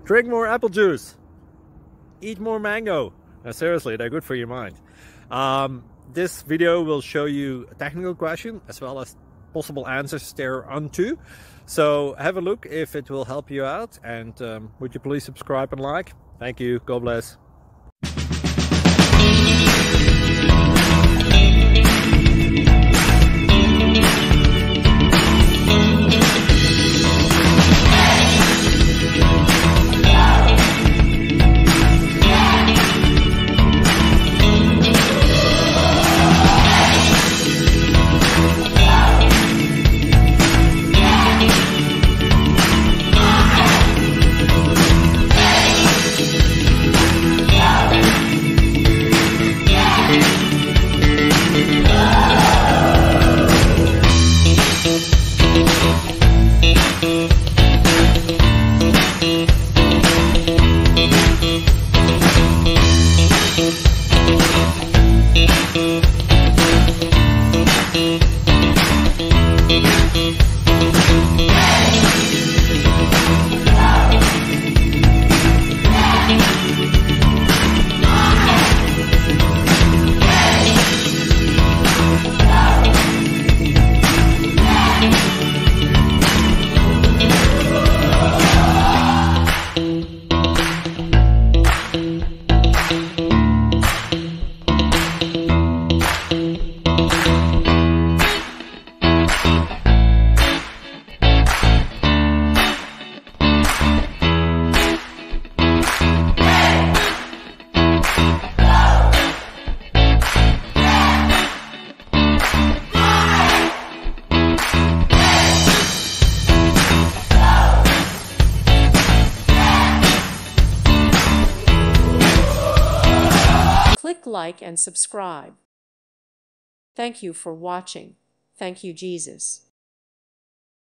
Drink more apple juice. Eat more mango. Seriously, they're good for your mind. This video will show you a technical question as well as possible answers thereunto. So have a look if it will help you out, and would you please subscribe and like? Thank you. God bless. Click like and subscribe. Thank you for watching. Thank you, Jesus.